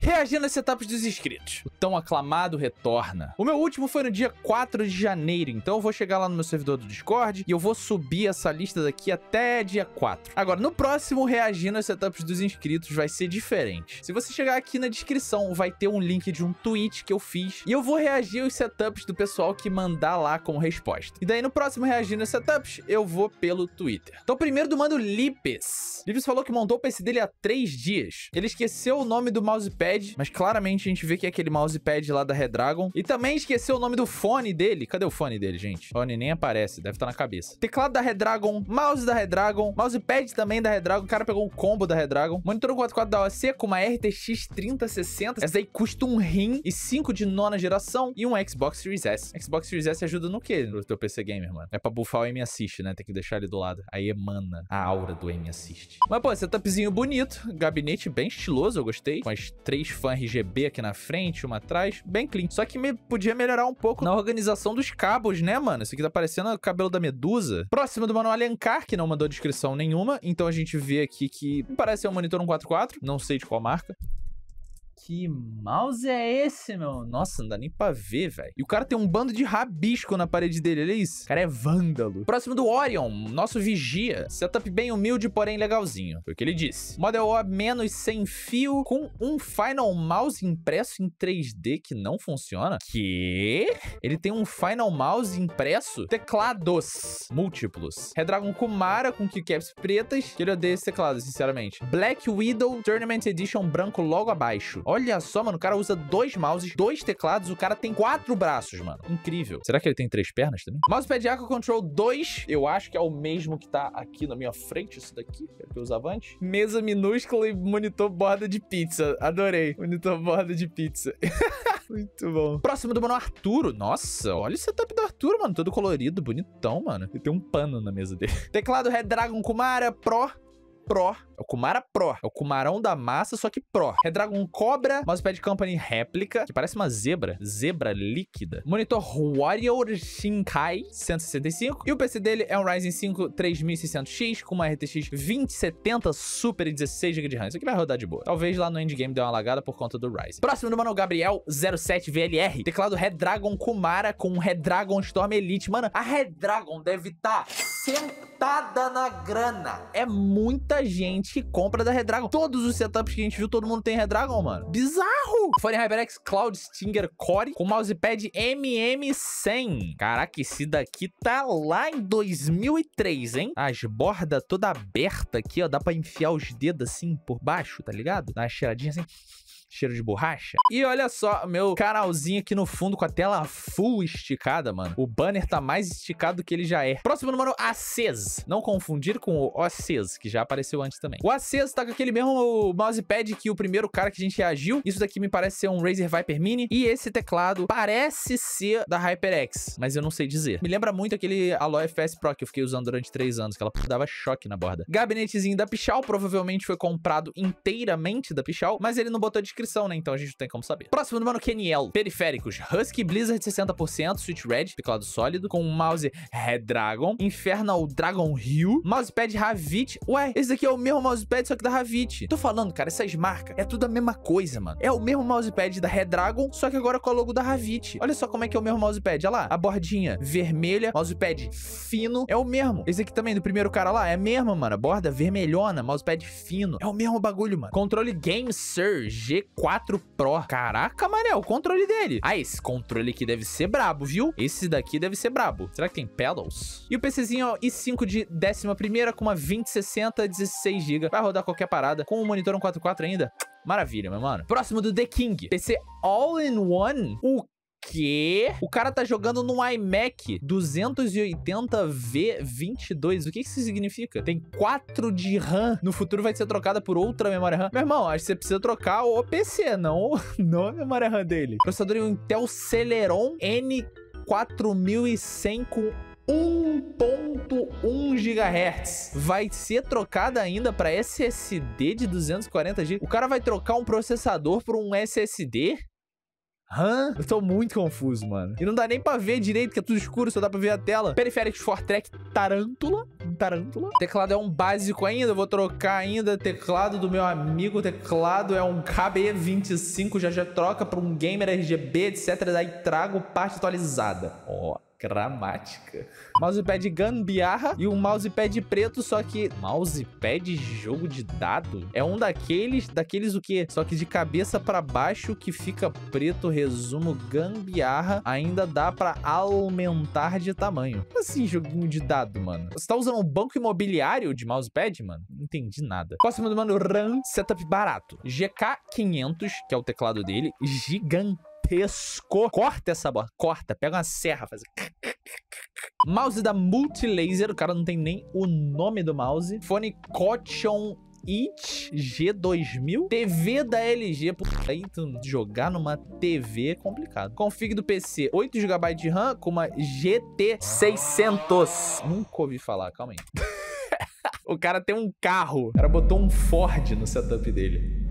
Reagindo às setups dos inscritos, o tão aclamado retorna. O meu último foi no dia 4 de janeiro, então eu vou chegar lá no meu servidor do Discord e eu vou subir essa lista daqui até dia 4. Agora, no próximo Reagindo às setups dos inscritos vai ser diferente. Se você chegar aqui na descrição, vai ter um link de um tweet que eu fiz e eu vou reagir aos setups do pessoal que mandar lá como resposta. E daí no próximo Reagindo às setups, eu vou pelo Twitter. Então primeiro do mano Lipes. Lipes falou que montou o PC dele há 3 dias. Ele esqueceu o nome do mousepad, mas claramente a gente vê que é aquele mousepad lá da Redragon. E também esqueceu o nome do fone dele. Cadê o fone dele, gente? O fone nem aparece, deve estar na cabeça. Teclado da Redragon, mouse da Redragon, mousepad também da Redragon. O cara pegou um combo da Redragon. Monitor 144 da OC com uma RTX 3060. Essa daí custa um rim e 5 de 9ª geração e um Xbox Series S. Xbox Series S ajuda no quê no teu PC Gamer, mano? É pra buffar o aim assist, né? Tem que deixar ele do lado. Aí emana a aura do aim assist. Mas, pô, setupzinho bonito. Gabinete bem estiloso, eu gostei. Com as 3 fan RGB aqui na frente, uma atrás. Bem clean. Só que podia melhorar um pouco na organização dos cabos, né, mano? Isso aqui tá parecendo o cabelo da Medusa. Próximo do mano Alencar, que não mandou descrição nenhuma. Então a gente vê aqui que parece ser um monitor 144. Não sei de qual marca. Que mouse é esse, meu? Nossa, não dá nem pra ver, velho. E o cara tem um bando de rabisco na parede dele, olha isso. O cara é vândalo. Próximo do Orion, nosso vigia. Setup bem humilde, porém legalzinho. Foi o que ele disse. Model O menos sem fio, com um Final Mouse impresso em 3D que não funciona. Que? Ele tem um Final Mouse impresso? Teclados múltiplos. Redragon Kumara com keycaps pretas. Que ele odeia esse teclado, sinceramente. Black Widow Tournament Edition branco logo abaixo. Olha só, mano, o cara usa 2 mouses, 2 teclados, o cara tem 4 braços, mano. Incrível. Será que ele tem 3 pernas também? Mousepad Aqua Control 2, eu acho que é o mesmo que tá aqui na minha frente, esse daqui, que eu usava antes. Mesa minúscula e monitor borda de pizza. Adorei. Monitor borda de pizza. Muito bom. Próximo do mano Arturo. Nossa, olha o setup do Arturo, mano. Todo colorido, bonitão, mano. E tem um pano na mesa dele. Teclado Redragon Kumara Pro. É o Kumara Pro. É o Kumarão da massa, só que Pro. Redragon Cobra, Mousepad Company réplica, que parece uma zebra. Zebra líquida. Monitor Warrior Shinkai 165. E o PC dele é um Ryzen 5 3600X com uma RTX 2070 Super e 16GB de RAM. Isso aqui vai rodar de boa. Talvez lá no endgame dê uma lagada por conta do Ryzen. Próximo do mano Gabriel 07 VLR. Teclado Redragon Kumara com Redragon Storm Elite. Mano, a Redragon deve estar sentada na grana. É muita gente que compra da Redragon. Todos os setups que a gente viu, todo mundo tem Redragon, mano. Bizarro! Fone HyperX Cloud Stinger Core com mousepad MM100. Caraca, esse daqui tá lá em 2003, hein? As bordas toda aberta aqui, ó. Dá pra enfiar os dedos assim por baixo, tá ligado? Dá uma cheiradinha assim. Cheiro de borracha. E olha só, meu canalzinho aqui no fundo com a tela full esticada, mano. O banner tá mais esticado do que ele já é. Próximo no mano Aces. Não confundir com o Aces, que já apareceu antes também. O Aces tá com aquele mesmo mousepad que o primeiro cara que a gente reagiu. Isso daqui me parece ser um Razer Viper Mini. E esse teclado parece ser da HyperX, mas eu não sei dizer. Me lembra muito aquele Alloy FS Pro que eu fiquei usando durante 3 anos, que ela dava choque na borda. Gabinetezinho da Pichau, provavelmente foi comprado inteiramente da Pichau, mas ele não botou descrição, né? Então a gente não tem como saber. Próximo do mano Keniel. Periféricos. Husky Blizzard 60%. Switch Red. Teclado sólido. Com mouse Redragon. Infernal Dragon Hill. Mousepad Havit. Ué, esse aqui é o mesmo mousepad, só que da Havit. Tô falando, cara, essas marcas é tudo a mesma coisa, mano. É o mesmo mousepad da Redragon, só que agora com o logo da Havit. Olha só como é que é o mesmo mousepad. Olha lá. A bordinha vermelha. Mousepad fino. É o mesmo. Esse aqui também do primeiro cara lá. É mesmo, mano. A borda vermelhona. Mousepad fino. É o mesmo bagulho, mano. Controle GameSir G4 Pro. Caraca, mano, é o controle dele. Ah, esse controle aqui deve ser brabo, viu? Esse daqui deve ser brabo. Será que tem pedals? E o PCzinho, ó, i5 de 11ª com uma 2060 16GB. Vai rodar qualquer parada. Com o monitor 144 ainda. Maravilha, meu mano. Próximo do The King. PC All-in-One. O quê? O cara tá jogando num iMac 280V22. O que isso significa? Tem 4 de RAM. No futuro vai ser trocada por outra memória RAM. Meu irmão, acho que você precisa trocar o PC, não a memória RAM dele. Processador Intel Celeron N4100 com 1.1 GHz. Vai ser trocada ainda para SSD de 240 GB. O cara vai trocar um processador por um SSD? Hã? Eu tô muito confuso, mano. E não dá nem pra ver direito, que é tudo escuro, só dá pra ver a tela. Periféricos Fortrek Tarântula. Teclado é um básico ainda, eu vou trocar ainda. Teclado do meu amigo, teclado é um KB25, já troca pra um gamer RGB, etc. Daí trago parte atualizada. Ó. Gramática. Mousepad gambiarra e um mousepad preto, só que... Mousepad jogo de dado? É um daqueles o quê? Só que de cabeça pra baixo que fica preto, resumo gambiarra. Ainda dá pra aumentar de tamanho. Como assim joguinho de dado, mano? Você tá usando um banco imobiliário de mousepad, mano? Não entendi nada. Próximo do mano, RAM, setup barato. GK500, que é o teclado dele, gigante. Corta essa bola. Corta. Pega uma serra. Faz... Mouse da Multilaser. O cara não tem nem o nome do mouse. Fone Kotion It G2000. TV da LG. Aí tu jogar numa TV é complicado. Config do PC. 8 GB de RAM com uma GT600. Nunca ouvi falar. Calma aí. O cara tem um carro. O cara botou um Ford no setup dele.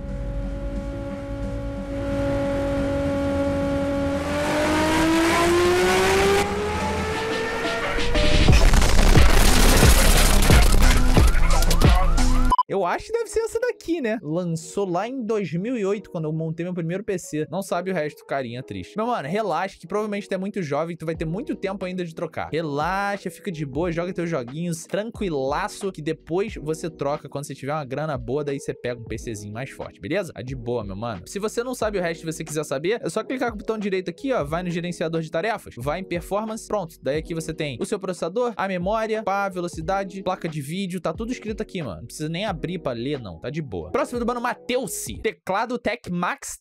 Eu acho que deve ser essa daqui, né? Lançou lá em 2008, quando eu montei meu primeiro PC. Não sabe o resto, carinha triste. Meu mano, relaxa, que provavelmente tu é muito jovem, tu vai ter muito tempo ainda de trocar. Relaxa, fica de boa, joga teus joguinhos tranquilaço, que depois você troca quando você tiver uma grana boa, daí você pega um PCzinho mais forte, beleza? É de boa, meu mano. Se você não sabe o resto e você quiser saber, é só clicar com o botão direito aqui, ó, vai no gerenciador de tarefas, vai em performance, pronto. Daí aqui você tem o seu processador, a memória, pá, velocidade, placa de vídeo, tá tudo escrito aqui, mano. Não precisa nem abrir pra ler, não. Tá de boa. Próximo do mano, Mateusi. Teclado TechMax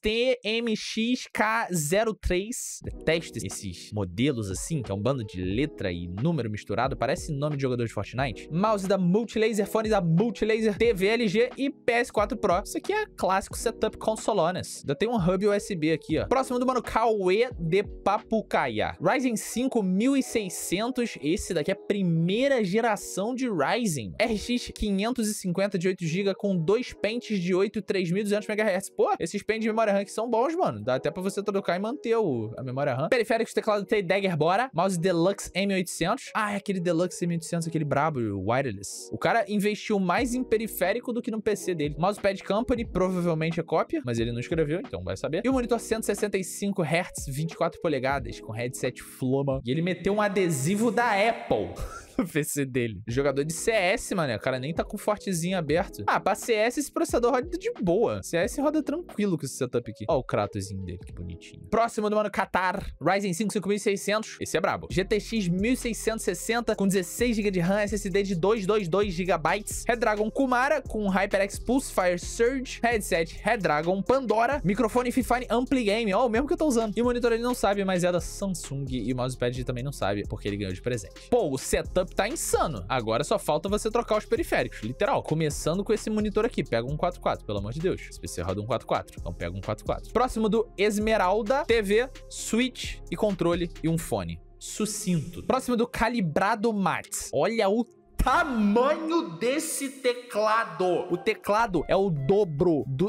TMX-K03. Detesto esses modelos assim, que é um bando de letra e número misturado. Parece nome de jogador de Fortnite. Mouse da Multilaser, fone da Multilaser, TV LG e PS4 Pro. Isso aqui é clássico setup consolones. Ainda tem um hub USB aqui, ó. Próximo do mano, Cauê de Papucaia. Ryzen 5 1600. Esse daqui é a primeira geração de Ryzen. RX 550 de 8 GB com 2 pentes de 8 e 3200 MHz. Pô, esses pentes de memória RAM aqui são bons, mano. Dá até pra você trocar e manter a memória RAM. Periféricos, teclado T-Dagger Bora. Mouse Deluxe M800. Ah, é aquele Deluxe M800, aquele brabo, wireless. O cara investiu mais em periférico do que no PC dele. Mousepad Company, provavelmente é cópia, mas ele não escreveu, então vai saber. E o monitor 165 Hz, 24 polegadas, com headset Floma. E ele meteu um adesivo da Apple no PC dele. Jogador de CS, mano. O cara nem tá com o fortezinho aberto. Ah, pra CS esse processador roda de boa. CS roda tranquilo com esse setup aqui. Ó o Kratosinho dele, que bonitinho. Próximo do mano, Qatar. Ryzen 5 5600. Esse é brabo. GTX 1660 com 16 GB de RAM, SSD de 222 GB. Redragon Kumara com HyperX Pulsefire Surge. Headset Redragon Pandora. Microfone Fifine Ampli Game. Ó, o mesmo que eu tô usando. E o monitor ele não sabe, mas é da Samsung. E o mousepad ele também não sabe, porque ele ganhou de presente. Pô, o setup tá insano. Agora só falta você trocar os periféricos, literal. Começando com esse monitor aqui. Pega um 4.4, pelo amor de Deus. Esse PC roda um 4.4, então pega um 4.4. Próximo do Esmeralda, TV, Switch e controle e um fone. Sucinto. Próximo do Calibrado Max. Olha o tamanho desse teclado. O teclado é o dobro do...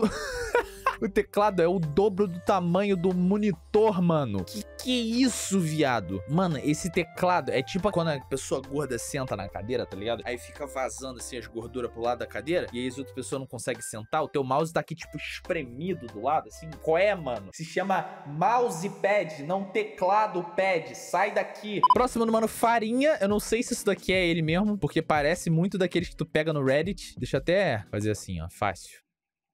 O teclado é o dobro do tamanho do monitor, mano. Que é isso, viado? Mano, esse teclado é tipo quando a pessoa gorda senta na cadeira, tá ligado? Aí fica vazando assim as gorduras pro lado da cadeira e aí as outras pessoas não conseguem sentar. O teu mouse tá aqui tipo espremido do lado, assim. Qual é, mano? Se chama mousepad, não teclado pad. Sai daqui. Próximo do mano, Farinha. Eu não sei se isso daqui é ele mesmo, porque parece muito daqueles que tu pega no Reddit. Deixa eu até fazer assim, ó. Fácil.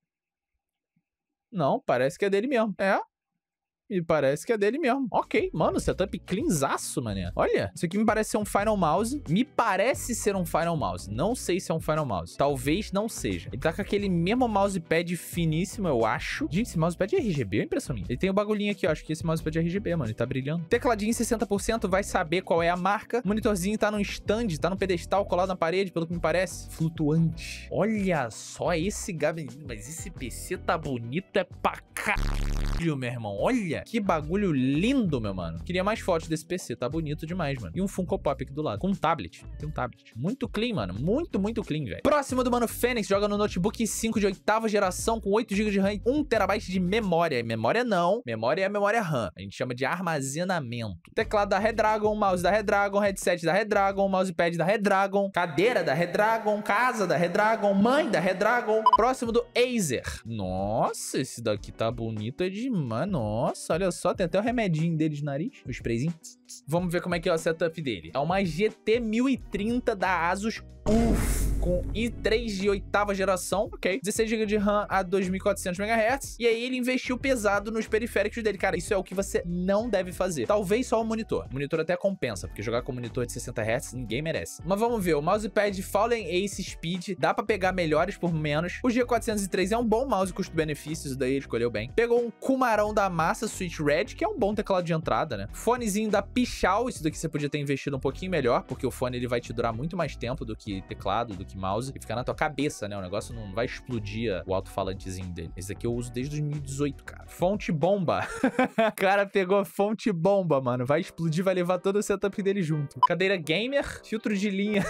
Não, parece que é dele mesmo. É. E parece que é dele mesmo. Ok, mano, setup cleanzaço, mané. Olha, isso aqui me parece ser um Final Mouse. Me parece ser um Final Mouse. Não sei se é um Final Mouse. Talvez não seja. Ele tá com aquele mesmo mousepad finíssimo, eu acho. Gente, esse mousepad é RGB? É impressão minha. Ele tem o bagulhinho aqui, ó. Acho que esse mousepad é RGB, mano. Ele tá brilhando. Tecladinho 60%, vai saber qual é a marca. O monitorzinho tá num stand, tá num pedestal colado na parede, pelo que me parece. Flutuante. Olha só esse gabinete. Mas esse PC tá bonito, é pra Caralho, meu irmão. Olha que bagulho lindo, meu mano. Queria mais fotos desse PC. Tá bonito demais, mano. E um Funko Pop aqui do lado. Com um tablet. Tem um tablet. Muito clean, mano. Muito, muito clean, velho. Próximo do Mano Fênix. Joga no notebook 5 de 8ª geração com 8 GB de RAM e 1 TB de memória. Memória não. Memória é a memória RAM. A gente chama de armazenamento. Teclado da Redragon, mouse da Redragon, headset da Redragon, mousepad da Redragon, cadeira da Redragon, casa da Redragon, mãe da Redragon. Próximo do Acer. Nossa, esse daqui tá bonito demais. Nossa, olha só, tem até o remedinho dele de nariz, o sprayzinho. Vamos ver como é que é o setup dele. É uma GT 1030 da Asus UF, com i3 de 8ª geração, ok. 16 GB de RAM a 2400 MHz. E aí ele investiu pesado nos periféricos dele. Cara, isso é o que você não deve fazer. Talvez só o monitor. O monitor até compensa, porque jogar com monitor de 60 Hz ninguém merece. Mas vamos ver, o mousepad Fallen Ace Speed dá pra pegar melhores por menos. O G403 é um bom mouse custo-benefício, isso daí ele escolheu bem. Pegou um Kumarão da Massa Switch Red, que é um bom teclado de entrada, né? Fonezinho da Pichau, isso daqui você podia ter investido um pouquinho melhor, porque o fone ele vai te durar muito mais tempo do que teclado, do que mouse, e ficar na tua cabeça, né? O negócio não vai explodir o alto-falantezinho dele. Esse aqui eu uso desde 2018, cara. Fonte bomba. O cara pegou fonte bomba, mano. Vai explodir, vai levar todo o setup dele junto. Cadeira gamer, filtro de linha.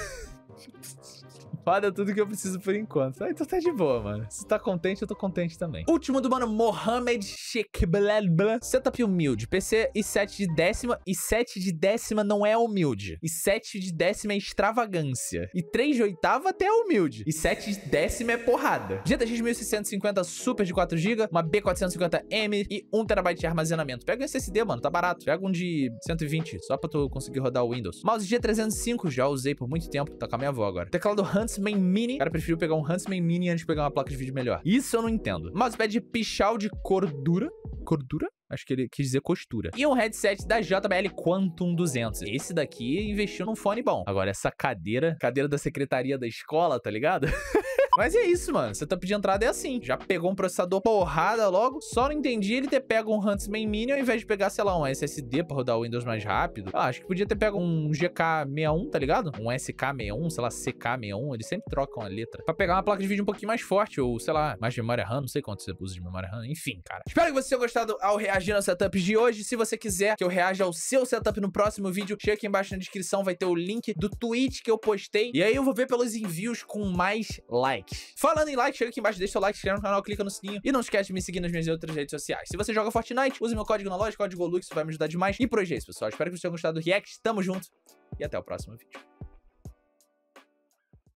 Foda tudo que eu preciso por enquanto. Ah, então tá de boa, mano. Se tá contente, eu tô contente também. Último do mano Mohamed Sheikh Blabla. Setup humilde. PC i7 de 10ª. E 7 de 10ª não é humilde. E 7 de 10ª é extravagância. E 3 de 8ª até é humilde. E 7 de 10ª é porrada. GTX 1650 Super de 4 GB. Uma B450M e 1 TB de armazenamento. Pega um SSD, mano. Tá barato. Pega um de 120. Só pra tu conseguir rodar o Windows. Mouse G305. Já usei por muito tempo. Tá com a minha avó agora. Teclado Huntsman Mini. O cara preferiu pegar um Huntsman Mini antes de pegar uma placa de vídeo melhor. Isso eu não entendo. Mousepad de Pichau de cordura. Cordura? Acho que ele quis dizer costura. E um headset da JBL Quantum 200. Esse daqui investiu num fone bom. Agora, essa cadeira da secretaria da escola, tá ligado? Mas é isso, mano. Setup de entrada é assim. Já pegou um processador porrada logo. Só não entendi ele ter pego um Huntsman Mini ao invés de pegar, sei lá, um SSD pra rodar o Windows mais rápido. Ah, acho que podia ter pego um GK61, tá ligado? Um SK61, sei lá, CK61. Eles sempre trocam a letra. Pra pegar uma placa de vídeo um pouquinho mais forte. Ou, sei lá, mais memória RAM. Não sei quanto você usa de memória RAM. Enfim, cara. Espero que você tenha gostado ao reagir aos setups de hoje. Se você quiser que eu reaja ao seu setup no próximo vídeo, chega aqui embaixo na descrição. Vai ter o link do tweet que eu postei. E aí eu vou ver pelos envios com mais likes. Falando em like, chega aqui embaixo, deixa seu like, se inscreve no canal, clica no sininho e não esquece de me seguir nas minhas outras redes sociais. Se você joga Fortnite, use meu código na loja, código LUX, isso vai me ajudar demais. E por hoje é isso, pessoal. Espero que vocês tenham gostado do react. Tamo junto e até o próximo vídeo.